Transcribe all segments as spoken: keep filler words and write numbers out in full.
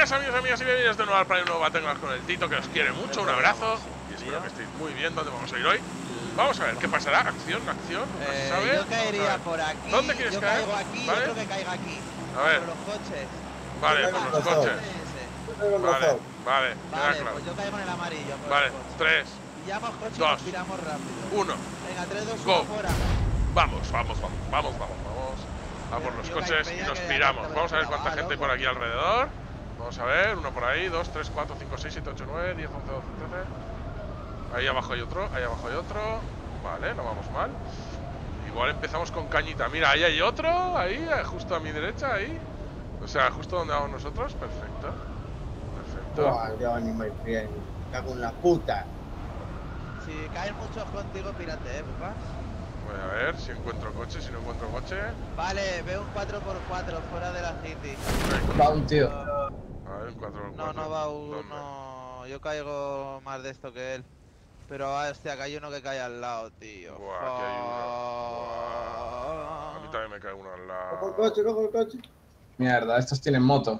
Buenas amigos, amigas y bienvenidos de nuevo al Play Nuevo Battlegrounds con el Tito, que os quiere mucho, un abrazo y espero que estéis muy bien. ¿Dónde vamos a ir hoy? Vamos a ver, ¿qué pasará? Acción, acción, nunca se Eh, sabe. yo caería por aquí. ¿Dónde quieres yo caer? caigo aquí, ¿Vale? otro que caiga aquí. A ver. Por los coches. Vale, por los coches. Vale, vale, me da Vale, claro. pues yo caigo en el amarillo. Por Vale, el coche. tres, Pillamos coche dos, y nos piramos rápido. uno. Venga, tres, dos, Go. uno, fuera. Vamos, vamos, vamos, vamos, vamos, vamos. A por los Yo coches caí y peña nos que piramos. ya Vamos a ver te cuánta va, gente hay loco. por aquí alrededor. Vamos a ver, uno por ahí, dos, tres, cuatro, cinco, seis, siete, ocho, nueve, diez, once, doce, trece. Ahí abajo hay otro, ahí abajo hay otro. Vale, no vamos mal. Igual empezamos con cañita. Mira, ahí hay otro, ahí, justo a mi derecha, ahí. O sea, justo donde vamos nosotros. Perfecto. Perfecto. Buah, yo ni me friend. Cago en la puta. Si caen muchos contigo, pírate, eh, pupas. Voy a ver si encuentro coche, si no encuentro coche. Vale, veo un cuatro por cuatro fuera de la city. Va un tío. A ver, un cuatro por No, cuatro. no va ¿Dónde? uno. Yo caigo más de esto que él. Pero, ah, hostia, que hay uno que cae al lado, tío. Buah, aquí hay uno. Buah. A mí también me cae uno al Cojo el lado. coche, cojo el coche. Mierda, estos tienen moto.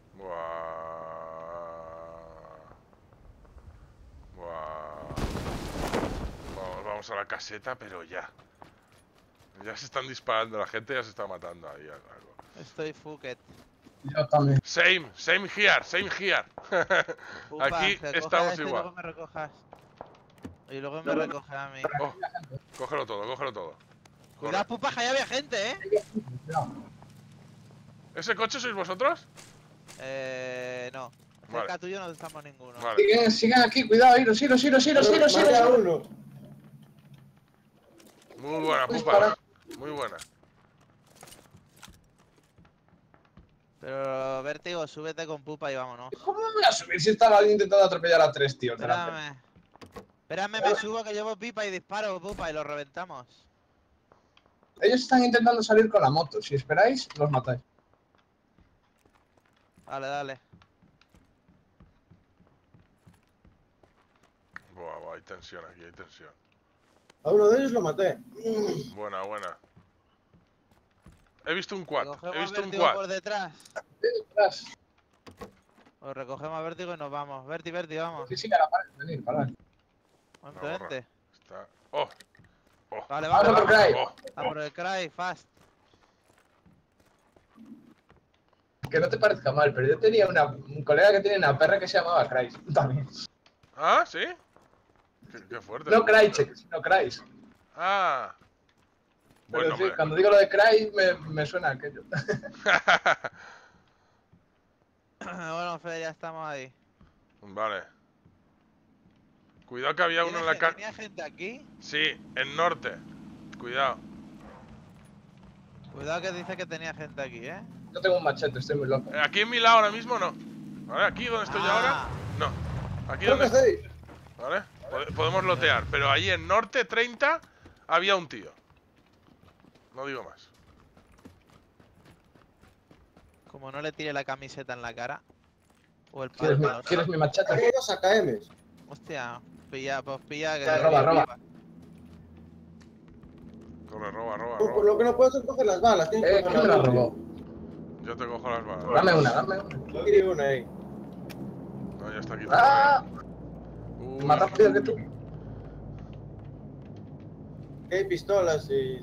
Buah. Buah. Vamos, vamos a la caseta, pero ya. Ya se están disparando, la gente ya se está matando ahí algo. Estoy fucket. Yo también. Same, same here, same here. Pupa, Aquí recoge a estamos este y igual. luego me recojas. Y luego me recoge a mí. Oh, cógelo todo, cógelo todo. Cuidado, pupa, que ya había gente, eh. ¿Ese coche sois vosotros? Eh, no. Vale. Cerca tuyo no estamos ninguno. Vale. Siguen, sigan aquí, cuidado, iros, iros, iros, iros, iros, Mata a iros. uno. Muy buena, pupa. Dispara. Muy buena. Pero, Vértigo, súbete con pupa y vámonos. ¿Cómo me voy a subir si estaba intentando atropellar a tres tíos delante? Espérame. Espérame, me subo que llevo pipa y disparo, pupa, y lo reventamos. Ellos están intentando salir con la moto. Si esperáis, los matáis. Dale, dale. Buah, buah, hay tensión aquí, hay tensión. A uno de ellos lo maté. Buena, buena. He visto un quad, Recogemos he visto un Vértigo quad. por detrás. Detrás. Os recogemos a Vértigo y nos vamos. Verti, Verti, vamos. Sí, sí, a la pared, venir, parad. Vente, La gorra. vente. Está... Oh, oh. Vale, Vamos vamos. a por Cry. Oh, A por el cry, fast. Que no te parezca mal, pero yo tenía una, un colega que tenía una perra que se llamaba Cry. También. ¿Ah, sí? Qué, qué fuerte. No Crycheck, sino Cry. Ah. Pero Bueno, sí, hombre. cuando digo lo de Cry me, me suena aquello. Bueno, Fede, ya estamos ahí. Vale. Cuidado que había uno en la ¿Tenía, casa. ¿Tenía gente aquí? Sí, en norte. Cuidado. Cuidado que dice que tenía gente aquí, ¿eh? Yo tengo un machete, estoy muy loco. Eh, Aquí en mi lado ahora mismo no. ¿Vale? Aquí donde estoy yo ahora. Ah. No. Aquí ¿Qué donde. hacéis? ¿Vale? Pod- Podemos lotear. Pero ahí en norte treinta había un tío. No digo más. Como no le tire la camiseta en la cara. O el ¿Quieres mi, palo. ¿quieres mi machete? Hay dos A K Ms. Hostia, pilla, pues pilla que. Ya, roba, roba. Corre, roba, roba, Por roba. lo que no puedo es coger las balas. tienes que Eh, coger ¿quién me la las robó? Yo te cojo las balas. Dame una, dame una. Yo quería una ahí. No, ya está aquí. ¡Ah! Uy. Más rápido que tú. Que hay pistolas y...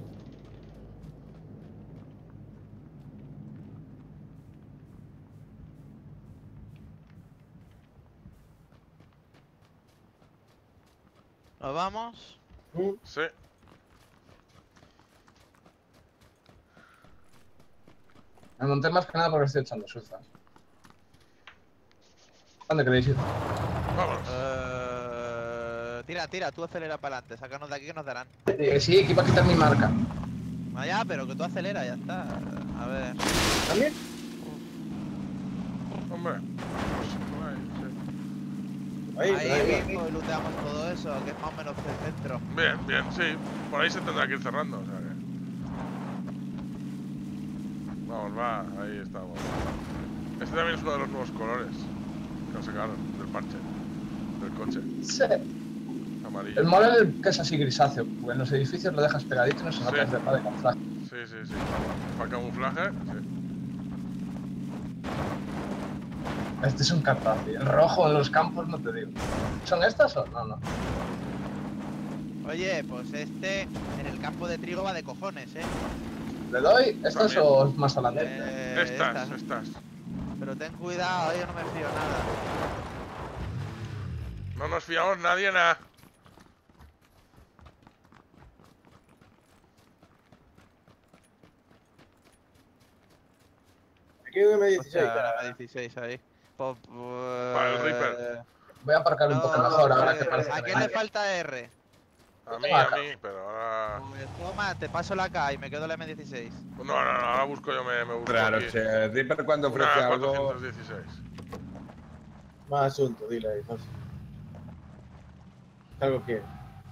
¿Nos vamos? Mm. Sí. Me monté más que nada porque estoy echando surfas. ¿Dónde queréis ir? Vámonos. Eh, tira, tira, tú acelera para adelante. Sácanos de aquí que nos darán. Eh, sí, que iba a quitar mi marca. Vaya, pero que tú acelera, ya está. A ver. ¿También? Hombre. Pues, por ahí, sí. Ahí, Ahí ahí, mismo y looteamos todo eso, que es más o menos el centro. Bien, bien, sí. Por ahí se tendrá que ir cerrando, o sea que. Vamos, va, ahí estamos. Este también es uno de los nuevos colores que nos sacaron del parche, del coche. Sí. Amarillo. El mole es el que es así grisáceo, porque en los edificios lo dejas pegadito y no se nota Sí. que es de de camuflaje. Sí, sí, sí. Para camuflaje, sí. Este es un cartazo. El rojo en los campos no te digo. ¿Son estas o no? No. Oye, pues este en el campo de trigo va de cojones, ¿eh? ¿Le doy estas También. o más adelante? Eh, Estas, estas. Pero ten cuidado, yo no me fío nada. No nos fiamos nadie nada. Aquí hay un M dieciséis. Hostia, la M dieciséis ahí. Pues, Para el Reaper. Voy a aparcar un poco no, mejor ahora que eh, parece ¿A que quién me le falta R? A mí, a mí, pero ahora... Pues toma, te paso la K y me quedo la M dieciséis. No, no, no, ahora busco yo, me, me busco Claro, aquí. si el Reaper cuando ofrece Una algo. cuatrocientos dieciséis. Más asunto, dile ahí, José. Algo quiere.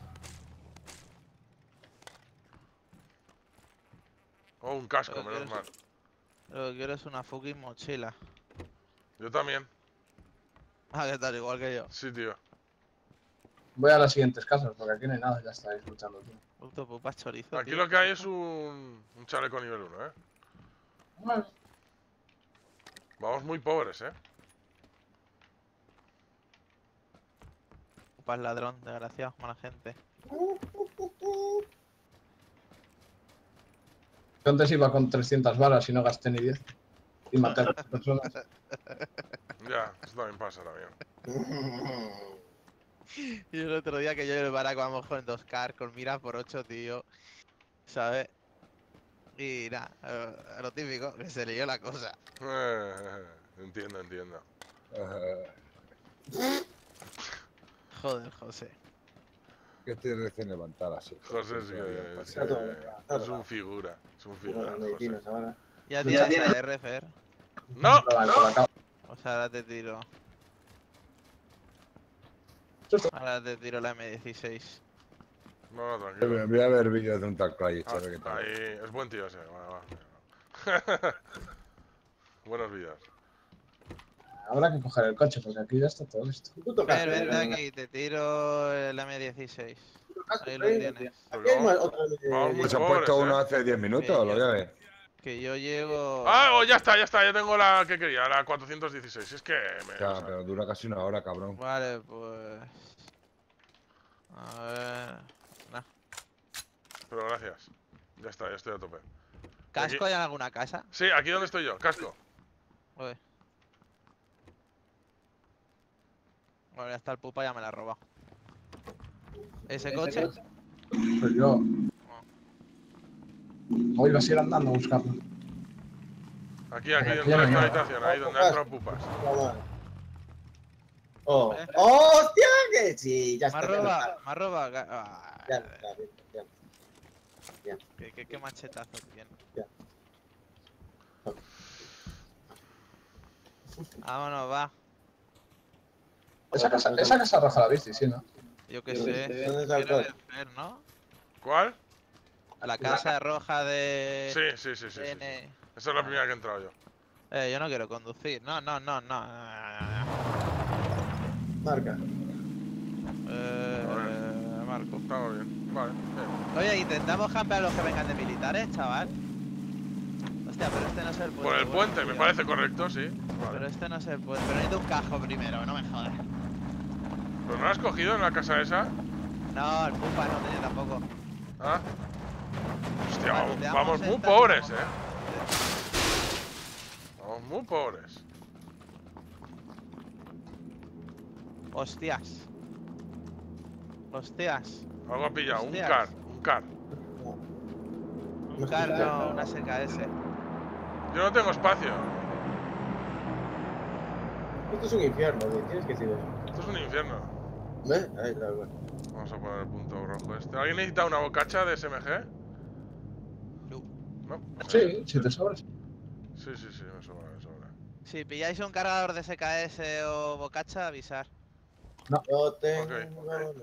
Oh, un casco, Pero menos mal. quieres- Lo que quiero es una fucking mochila. Yo también. Ah, ¿qué tal? Igual que yo. Sí, tío. Voy a las siguientes casas porque aquí no hay nada, ya estáis luchando, tío. Puto pupas chorizo. Aquí tío. lo que hay es un, un chaleco nivel uno, ¿eh? Bueno, Vamos muy pobres, ¿eh? Pupas ladrón, desgraciado, mala gente. yo antes iba con trescientas balas y no gasté ni diez. Y maté a las personas. Ya, eso también pasa también. Y el otro día que yo y el baraco vamos con dos K con mira por ocho, tío. ¿Sabes? Y nada, eh, lo típico, que se leyó la cosa. Eh, entiendo, entiendo. eh, Joder, José. que estoy recién levantada, así. José es que Está todo bien, es, está es todo un figura. Es un Bueno, figura, José. medicinas ahora. Ya Ya tienes tienes- a R, Fer. ¡No! Lo banco, lo acabo. O sea, ahora te tiro. Susto. Ahora te tiro la M dieciséis. No, no, tranquilo. Voy a ver vídeos de un tal Clay, Ah, chaval, qué tal. ahí, es buen tío ese. Va, va. Buenos vídeos. Habrá que coger el coche porque aquí ya está todo listo. Puto Fer, casco. vente venga, aquí, te tiro el M dieciséis. puto casco, Ahí lo venga. tienes. Aquí hay más otro M dieciséis. Vamos muy Pues han pobres, puesto ¿eh? uno hace diez minutos, Sí, lo yo- voy a ver. Que yo llego. Ah, oh, ya está, ya está. Ya tengo la que quería, la cuatrocientos dieciséis. Es que me. Ya, o sea, pero dura casi una hora, cabrón. Vale, pues. A ver. Nah. Pero gracias. Ya está, ya estoy a tope. ¿Casco hay en alguna casa? Sí, aquí donde estoy yo, casco. Uy. Bueno, ya está el pupa, ya me la ha robado. ¿Ese coche? Pues yo. Hoy vas a ir andando a buscarlo. Aquí, aquí, Aquí dentro de hay esta una. habitación, ahí donde ha entrado pupas. Toma. Oh. ¿Eh? ¡Oh, hostia! Que sí, ya Me ha está. ya robado, está. me ha robado. ga- ah, Ya está, ya está. qué, qué, qué machetazo tiene. Ya. Vámonos, va. Esa casa, esa casa roja la viste, sí, ¿no? Yo qué Yo sé. qué sé, ¿dónde está el Quiero coche? el Fer, ¿no? ¿Cuál? A la casa roja de. Sí, sí, sí, sí. sí, sí. N. Esa es la primera que he entrado yo. Eh, yo no quiero conducir. No, no, no, no. Marca. Eh, Marco. Estamos bien. Vale, bien. Oye, intentamos campear a los que vengan de militares, chaval. Hostia, pero este no es el puente. Por el bueno, puente, me tío. parece correcto, sí. Pero Vale. este no es el puente. Pero necesito un cajo primero, no me jodas. ¿Pero no lo has cogido en la casa esa? No, el pupa no tenía tampoco. ¿Ah? Hostia, Vale, vamos, te vamos damos muy esta, pobres, te eh. Vamos muy pobres. Hostias. Hostias. Algo ha pillado, un Hostias. car, un car. Un car, no, una S K S. Yo no tengo espacio. Esto es un infierno, tío. Tienes que decir eso. Esto es un infierno. ¿Ves? Ahí está, bueno. Vamos a poner el punto rojo este. ¿Alguien necesita una bocacha de S M G? No. No. Sí, si te sobras. Sí, sí, sí, me sobra, me sobra. Si pilláis un cargador de S K S o bocacha, avisar. Yo tengo. Ok.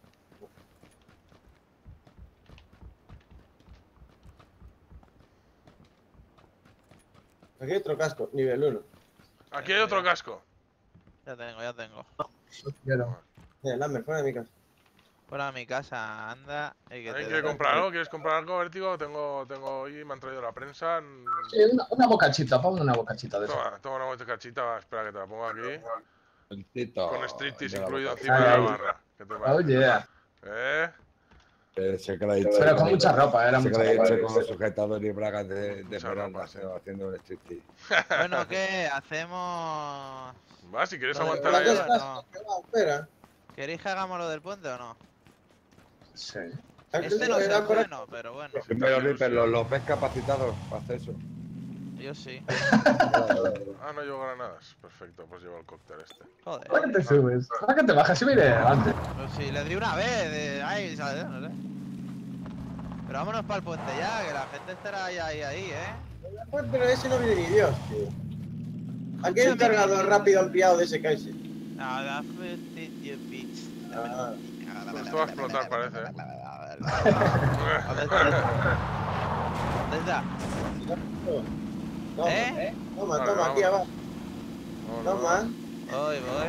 Aquí hay otro casco, nivel uno. Aquí hay otro casco. Ya tengo, ya tengo. Quiero. Eh, Lambert, fuera de mi casa. Fuera a mi casa, anda. Y que ¿Alguien te quiere den- comprar algo? ¿Quieres comprar algo, Vértigo? Tengo, tengo hoy, me han traído la prensa. mm, Sí, una, una bocachita, ponme una bocachita de eso. Toma, toma una vuelta cachita, va, espera que te la pongo aquí. El tito Con striptease de la incluido boca. encima de la Ay. barra. ¿Qué te Oh parece? yeah. ¿Eh? Ese que le he dicho. Pero con mucha ropa, era Ese que mucha le he ropa. dicho con sujetador y bragas de, de Mucha esmeralda ropa, sí. haciendo- haciendo un striptease. Bueno, ¿qué? ¿Hacemos Va, si quieres Lo del aguantar Las ahí. dos puente, a- o no? casas que va, espera. ¿Queréis que hagamos lo del puente o no? Sí. Este no se es va el por aquí. bueno, pero bueno. Sí, Primero, también, Ripper, sí. ¿los, los ves capacitados para hacer eso? Yo sí. Ah, no llevo granadas. Perfecto, pues llevo el cóctel este. Joder. ¿Para qué te subes? ¿Para qué te bajas? Si me iré adelante. Pues si le di una vez, de... ay, ¿sabes? No sé. Pero vámonos para el puente ya, que la gente estará ahí, ahí, ahí, ¿eh? Pues, pero ese no viene ni Dios, tío. Aquí hay un Escúchame, cargador que- rápido ampliado de ese case. No, la first in your bitch. Ah. Pues esto va a explotar, parece, ¿eh? ¿Dónde está? ¿Dónde está? Toma, ¿Eh? toma, Vale, toma, aquí vamos. abajo. Vámonos. Toma. Voy, voy.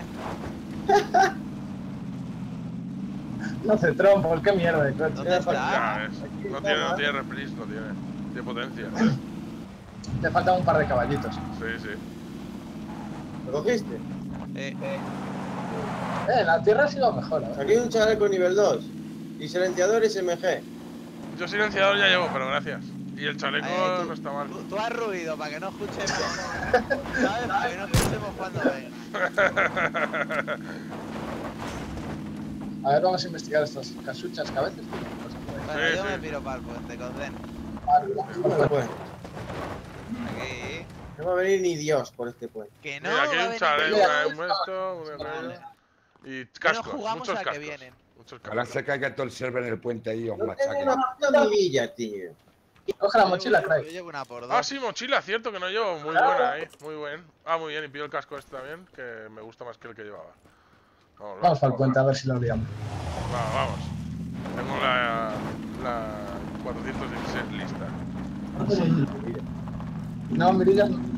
No hace trompo, qué mierda de coche. ¿Dónde está? Ya ves. Aquí No tiene, no toma. tiene reprise, no tiene. Tiene potencia. Te faltan un par de caballitos. Sí, sí. ¿Lo cogiste? Eh, Eh, la tierra ha sido mejor, ¿eh? Aquí hay un chaleco nivel dos. Y silenciador S M G. Yo silenciador ya llevo, pero gracias. Y el chaleco eh, tú, no está mal. tú, tú has ruido para que no escuchemos. ¿Sabes? Para que no escuchemos cuando venga. A ver, vamos a investigar estas casuchas que a veces tienen cosas por ahí. Bueno, Sí, yo sí. me piro para el puente, con Zen. ¿Cómo lo puedes? Aquí. No va a venir ni Dios por este puente. Que no, Mira, aquí va a hay un venir chaleco, nadie. un esto, un aquello. Y Que no cascos, jugamos muchos a que cascos. vienen. Muchos Ahora cascos. se caiga todo el server en el puente ahí y os No tengo machaquen. una puta mirilla, tío. Coge la Yo mochila, llevo- Craig. Yo llevo una por dos. Ah, sí, mochila, cierto que no llevo. Muy buena ahí, muy buen. Ah, muy bien, y pido el casco este también, que me gusta más que el que llevaba. Vamos, Vamos para el puente a ver si lo liamos. Vamos, vamos. Tengo la, la cuatrocientos dieciséis lista. No, mirillas no.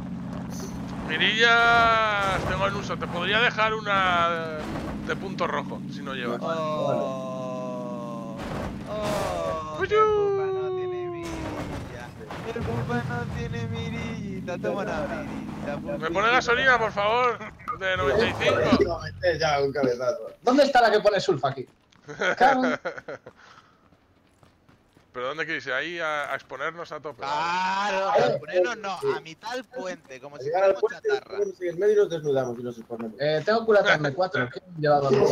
Mirillas tengo en uso. Te podría dejar una de punto rojo, si no llevas. Oh, oh, Uyu. que el pupa no tiene mirilla. El pupa no tiene mirillita. Toma una mirillita. ¿Me pupi. pone gasolina, por favor? De noventa y cinco. No, metes ya un cabezazo. ¿Dónde está la que pone sulfa aquí? Cago en- ¿Pero dónde queréis ir? Ahí a, a exponernos a tope. Claro, a ponernos no, a mitad del puente, como Al si llegar al fuéramos puente, chatarra. ponemos en el medio y nos desnudamos y nos exponemos. Eh, tengo culata M cuatro. ¿Quién ha llevado algo?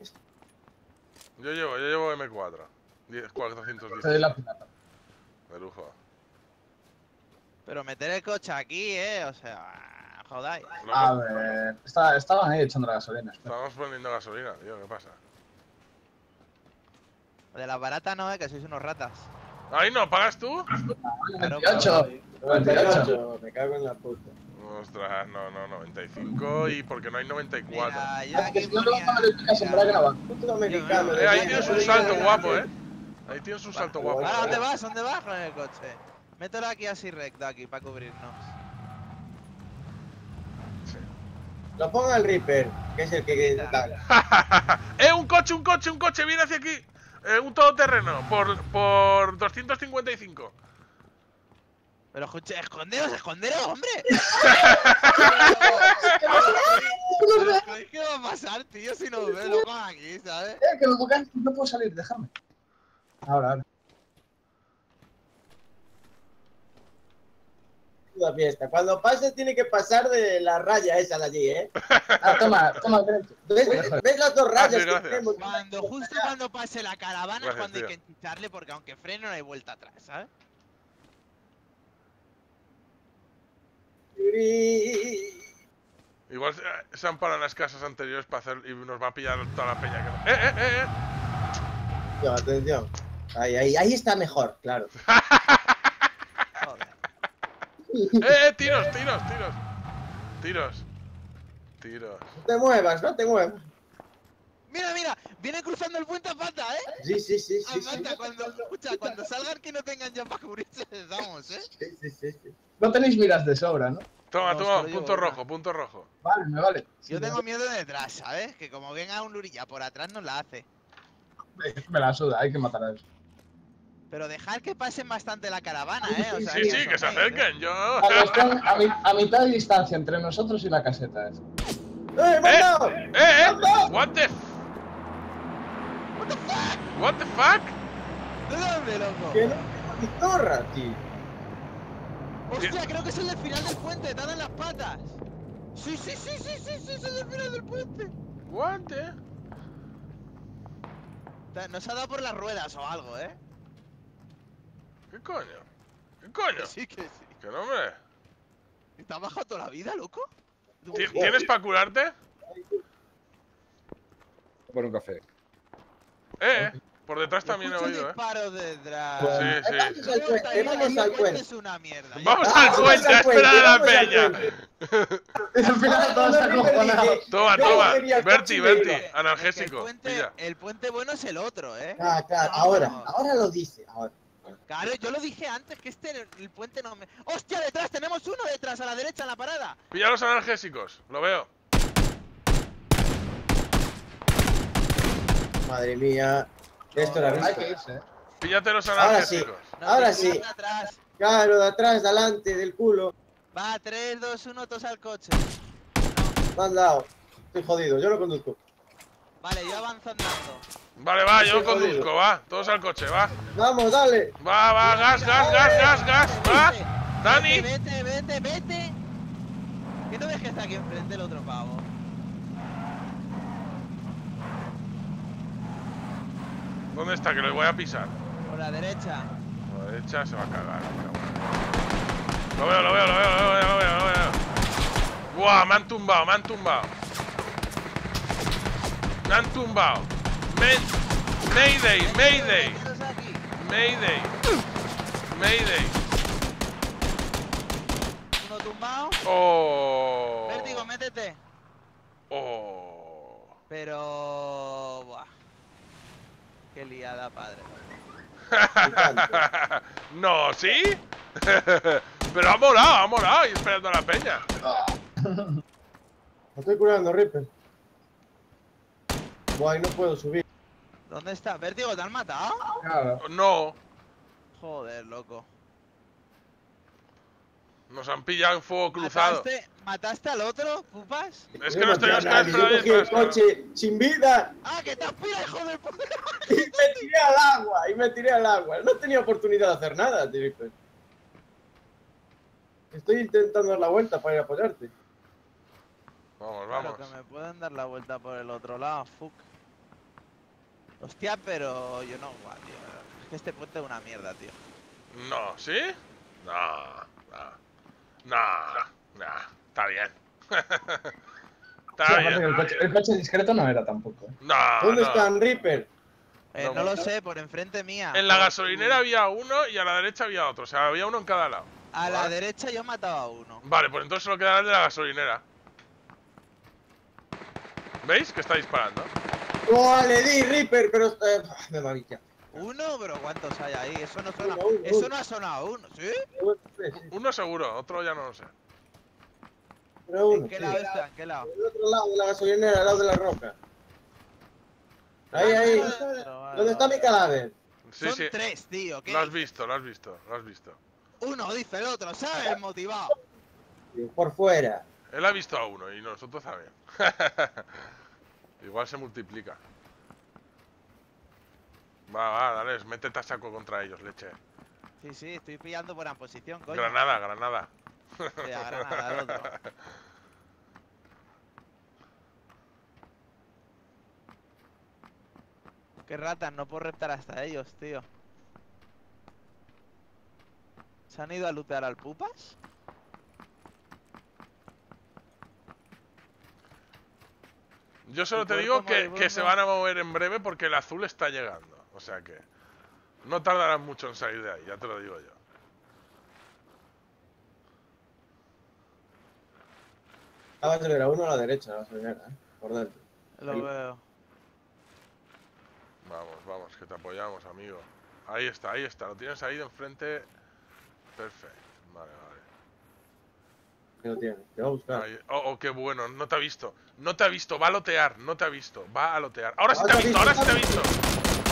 Yo llevo, yo llevo M cuatro. diez, cuatrocientos Te doy diez. la pinata. De lujo. Pero meter el coche aquí, eh, o sea, jodáis. Lo A hemos- ver, está- estaban ahí echando la gasolina. espera. Estamos poniendo gasolina, tío, ¿qué pasa? De las baratas no, eh, que sois unos ratas. Ahí no, ¿pagas tú? Claro, veintiocho. noventa y ocho, me cago en la puta. Ostras, no, no, noventa y cinco y porque no hay noventa y cuatro. Mira, yo Ah, aquí que si no te vas a ponía- meter picas en braga, no va. Puto americano. Eh, ahí de- tienes un salto guapo, eh. Ahí tienes un salto guapo. Ahora, ¿dónde vas? ¿Dónde vas con el coche? Mételo aquí así recto, aquí, para cubrirnos. Lo ponga el Reaper, que es el que tal. ¡Eh, un coche, un coche, un coche! ¡Viene hacia aquí! Eh, un todoterreno, por, por doscientos cincuenta y cinco. Pero escuche, esconderos, esconderos, hombre. Pero, ¿qué va a pasar, tío, si nos ven locos aquí, ¿sabes? Eh, que me tocan, no puedo salir, déjame. Ahora, ahora. La fiesta. Cuando pase tiene que pasar de la raya esa de allí, ¿eh? Ah, toma, toma, derecho. ¿Ves, ¿Ves las dos rayas Gracias, que gracias. tenemos? Cuando, justo cuando pase la caravana es Gracias, cuando hay tío. que enchicharle, porque aunque frene no hay vuelta atrás, ¿sabes? Igual se, se han parado en las casas anteriores para hacer y nos va a pillar toda la peña que... ¡Eh, eh, eh! eh! Atención, atención. Ahí, ahí, ahí está mejor, claro. Joder. ¡Eh, eh! ¡Tiros, tiros, tiros! Tiros. Tiros. No te muevas, no te muevas. Mira, mira, viene cruzando el puente a pata, ¿eh? Sí, sí, sí, A sí. sí, pata, cuando, escucha, cuando salgan que no tengan ya para cubrirse, les damos, ¿eh? sí, sí, sí, sí. No tenéis miras de sobra, ¿no? Toma, No, toma, solo llevo punto una. rojo, punto rojo. Vale, me vale. Sí, Yo me tengo vale. miedo de detrás, ¿sabes? Que como venga un lurilla por atrás nos la hace. Me la suda, hay que matar a eso. Pero dejar que pasen bastante la caravana, ¿eh? O sea, Sí, sí, que se os acerquen. Yo. Vale, están a, mi- a mitad de distancia entre nosotros y la caseta. esa. ¡Eh, manda! ¡Eh, eh! What the f... What the fuck? ¿De dónde, loco? ¡Que no mi zorra, tío! Hostia, creo que es el del final del puente, te dan las patas. Sí, sí, sí, sí, sí, sí, es el del final del puente. What the... Ta- Nos ha dado por las ruedas o algo, ¿eh? ¿Qué coño? ¿Qué coño? Que sí, que sí. ¿Qué nombre? ¿Te has bajado toda la vida, loco? ¿Ti- ¿Tienes para curarte? Por un café. Eh, eh. Por detrás Yo también he escucho oído, eh. disparos detrás. Sí, sí, Vamos sí. al puente, vamos al puente. Es una mierda. Vamos Ah, al vamos puente, al a esperar a la puente, vamos al peña. puente. Y al final todos Ah, no, Ripper, acojonados. dije, Toma, yo toma. quería el Berti, coche y Berti. me iba. El Analgésico. puente, Pilla. el puente bueno es el otro, ¿eh? Ah, claro, No. ahora, ahora lo dice, ahora. Claro, yo lo dije antes que este, el, el puente no me... ¡Hostia, detrás! ¡Tenemos uno detrás, a la derecha, en la parada! Pilla los analgésicos. Lo veo. Madre mía, esto era Hay que visto. irse, eh. Píllate los Ahora sí. analgésicos. No, Ahora que sí. suban Atrás. Claro, de atrás, de adelante, del culo. Va, tres, dos, uno, todos al coche. Me han dado. Estoy jodido, yo lo conduzco. Vale, yo avanzo andando. Vale, va, yo Sí, conduzco, jodido. va. Todos al coche, va. Vamos, dale. Va, va, gas, gas, gas, gas, gas. Va. Vete, Dani. Vete, vete, vete. Que no dejes aquí enfrente el otro pavo. ¿Dónde está? Que lo voy a pisar. Por la derecha. A la derecha se va a cagar. Lo veo, lo veo, lo veo, lo veo, lo veo, lo veo. Buah, me han tumbado, me han tumbado. Me han tumbado. Me- Mayday, Mayday, Todos aquí. Mayday. Mayday. Uno tumbado. Oh. Vértigo, métete. Oh. Pero... Buah. Qué liada, padre. No, ¿sí? Pero ha molado, ha molado. Y esperando a la peña. Me estoy curando, Ripper. Buah, y no puedo subir. ¿Dónde está? Vértigo, ¿te han matado? Claro. No. Joder, loco. Nos han pillado en fuego cruzado. ¿Mataste, ¿Mataste al otro, pupas? Es que no estoy maté los a nadie, caras, yo cogí el pero coche sin vida ¡Ah, que te aspira, hijo de puta! y me tiré al agua, y me tiré al agua. No tenía oportunidad de hacer nada, Ripper. Estoy intentando dar la vuelta para ir a apoyarte. Vamos, Claro, vamos. que me pueden dar la vuelta por el otro lado, fuck. Hostia, pero yo no, guau, tío. Es que este puente es una mierda, tío. No, ¿sí? No, no. No, no. Está bien. Sí, Está aparte que el bien. coche, el coche discreto no era tampoco. ¿eh? No, ¿Dónde no. están, Ripper? Eh, No, no, lo no. sé, por enfrente mía. En la gasolinera había uno y a la derecha había otro. O sea, había uno en cada lado. A la Vale. derecha yo he matado a uno. Vale, pues entonces solo quedará el de la gasolinera. ¿Veis? Que está disparando. ¡Oh, le di, Ripper! Pero... Eh, me maravilla. ¿Uno? ¿Pero cuántos hay ahí? Eso no suena... Uno, uno, Eso uno. no ha sonado uno, ¿sí? Uno seguro, otro ya no lo sé. Pero uno, ¿En qué sí. lado está? ¿En qué lado? Del otro lado de la gasolinera, al lado de la roca. Ahí, ahí. Pero vale, ¿Dónde está vale. mi cadáver? Sí, Son sí. tres, tío. ¿Qué? Lo has visto, lo has visto, lo has visto. Uno dice el otro, ¿sabes? Motivado. Por fuera. Él ha visto a uno y nosotros también. Igual se multiplica. Va, va, dale, métete a saco contra ellos, leche. Sí, sí, estoy pillando buena posición, coño. Granada, granada. Sí, a Granada, el otro. Qué ratas, no puedo reptar hasta ellos, tío. ¿Se han ido a lootear al pupas? Yo solo ¿Y te por digo cómo que, de que se burro? van a mover en breve porque el azul está llegando. O sea que no tardarán mucho en salir de ahí, ya te lo digo yo. La gasolinera, uno a la derecha, la gasolinera, ¿eh? Por dentro. Lo Ahí. veo. Vamos, vamos, que te apoyamos, amigo. Ahí está, ahí está, lo tienes ahí de enfrente. Perfecto, vale, vale. Ahí lo tienes, te va a buscar. Ahí. Oh, oh, qué bueno, no te ha visto. No te ha visto, va a lotear, no te ha visto, va a lotear. Ahora sí Ah, te ha te ha visto, ahora sí visto, te ha visto.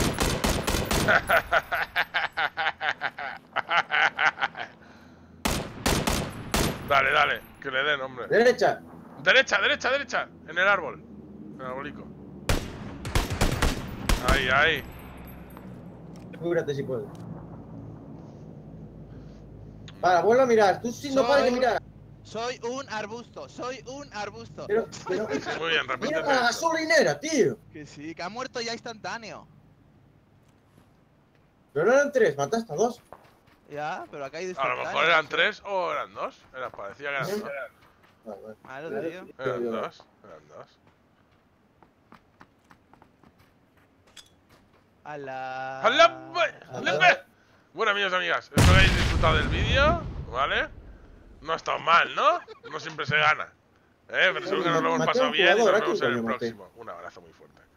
Dale, dale, que le den, hombre. Derecha. Derecha, derecha, derecha. En el árbol. En el arbolico. Ahí, ahí. Cúbrate si puedes. Vale, vuelve a mirar. Tú sí no pares de mirar. Soy un arbusto, soy un arbusto. Pero, pero, Muy bien, repítete. mira para la gasolinera, tío. Que sí, que ha muerto ya instantáneo. Pero no eran tres, mataste a dos. Ya, pero acá hay A instantáneo. lo mejor eran tres o eran dos. Era, parecía que eran dos. Vale, vale. Claro, tío. Eran dos. Eran dos. A la... ¡Hala! ¡Hala! Bueno, amigos y amigas, espero que hayáis disfrutado del vídeo, ¿vale? No ha estado mal, ¿no? No siempre se gana. ¿Eh? Pero seguro que nos lo hemos Maté a pasado un bien y nos jugador vemos aquí, en el coño, maté. próximo. Un abrazo muy fuerte.